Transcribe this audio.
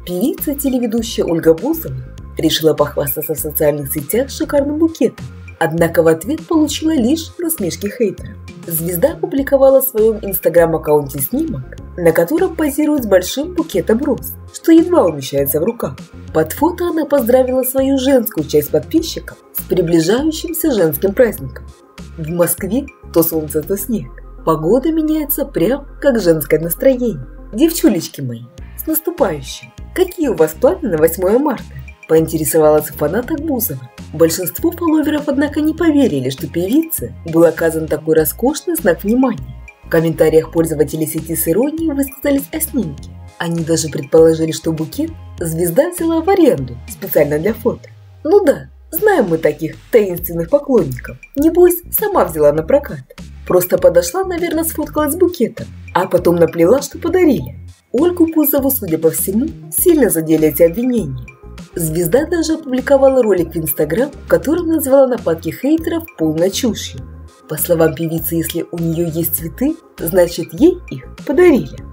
Певица и телеведущая Ольга Бузова решила похвастаться в социальных сетях шикарным букетом, однако в ответ получила лишь насмешки хейтеров. Звезда опубликовала в своем инстаграм-аккаунте снимок, на котором позирует с большим букетом роз, что едва умещается в руках. Под фото она поздравила свою женскую часть подписчиков с приближающимся женским праздником. В Москве то солнце, то снег. Погода меняется прям как женское настроение. Девчулечки мои, с наступающим! Какие у вас планы на 8 марта? Поинтересовалась у фанаток Бузова. Большинство фолловеров, однако, не поверили, что певице был оказан такой роскошный знак внимания. В комментариях пользователи сети с иронией высказались о снимке. Они даже предположили, что букет звезда взяла в аренду специально для фото. Ну да, знаем мы таких таинственных поклонников. Небось, сама взяла на прокат. Просто подошла, наверное, сфоткалась с букетом, а потом наплела, что подарили. Ольгу Бузову, судя по всему, сильно задели эти обвинения. Звезда даже опубликовала ролик в Инстаграм, в котором назвала нападки хейтеров полной чушью. По словам певицы, если у нее есть цветы, значит ей их подарили.